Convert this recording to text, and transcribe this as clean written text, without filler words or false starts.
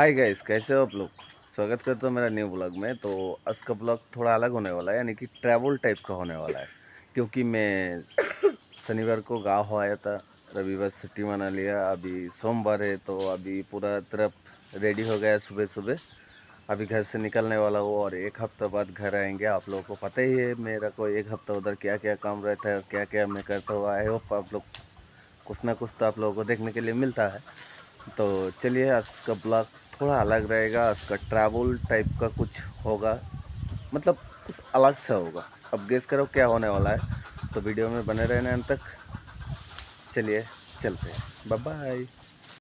Hi guys, कैसे हो आप लोग। स्वागत करता हूँ मेरा न्यू ब्लॉग में। तो आज का ब्लॉग थोड़ा अलग होने वाला है, यानी कि ट्रैवल टाइप का होने वाला है। क्योंकि मैं शनिवार को गाँव आया था, रविवार छुट्टी मना लिया। अभी सोमवार है तो अभी पूरा तरफ रेडी हो गया सुबह सुबह। अभी घर से निकलने वाला हूँ और एक हफ्ता बाद घर आएंगे। आप लोगों को पता ही है मेरा को एक हफ्ता उधर क्या क्या काम रहता है और क्या क्या मैं करता हुआ। आई होप आप लोग कुछ ना कुछ तो आप लोगों को देखने के लिए मिलता है। तो चलिए, आज का ब्लॉग थोड़ा अलग रहेगा। आज का ट्रैवल टाइप का कुछ होगा, मतलब कुछ अलग सा होगा। अब गेस करो क्या होने वाला है, तो वीडियो में बने रहने अंत तक। चलिए चलते हैं, बाय बाय।